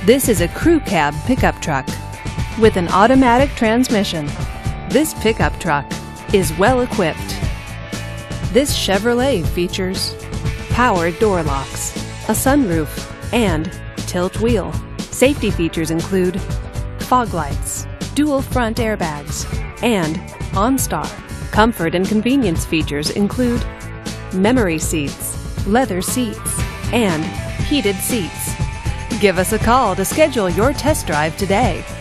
This is a crew cab pickup truck with an automatic transmission. This pickup truck is well equipped. This Chevrolet features power door locks, a sunroof, and tilt wheel. Safety features include fog lights, dual front airbags, and OnStar. Comfort and convenience features include memory seats, leather seats, and heated seats. Give us a call to schedule your test drive today.